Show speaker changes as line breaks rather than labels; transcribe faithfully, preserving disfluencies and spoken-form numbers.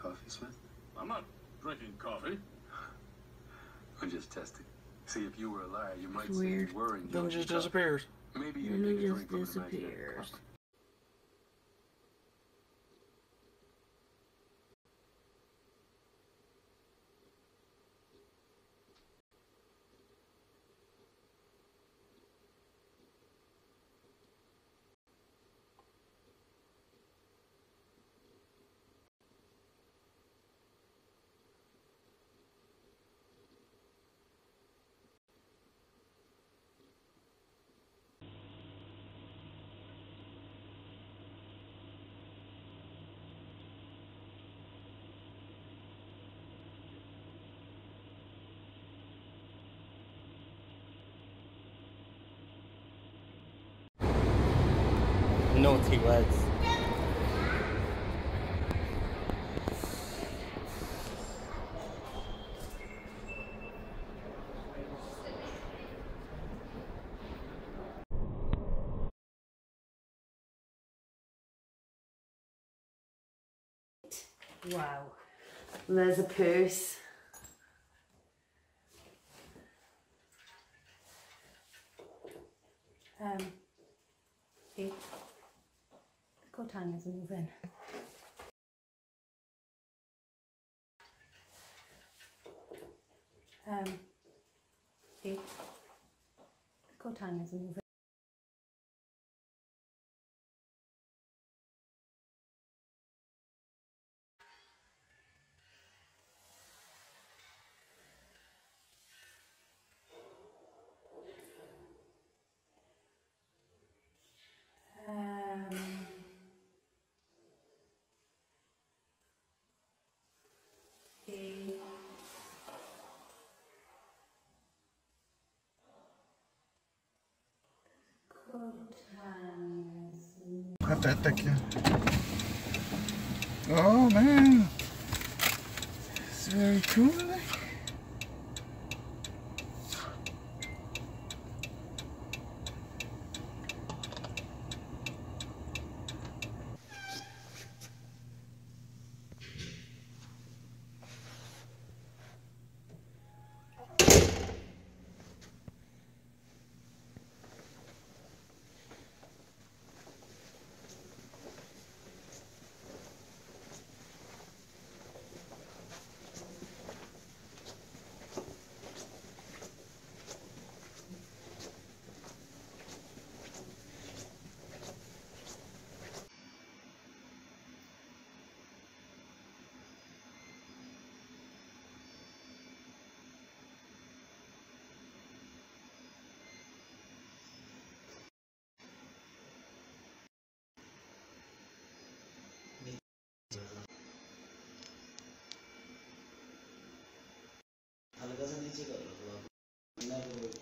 coffee, Smith?
I'm not drinking coffee.
I'm just testing. See, if you were a liar, you might
It's
say
weird.
you were enjoying
Then it just
the coffee.
disappears.
Maybe you
And
take
it
a
just
drink from an imaginary
disappears.
cup.
Naughty words.
Wow. And there's a purse. Um, hey, the coat hangers are moving. Um, hey, the coat hangers are moving. Um, hey.
Hasta hasta aquí. Oh man, it's very cool.
Alla casa di Cicolo,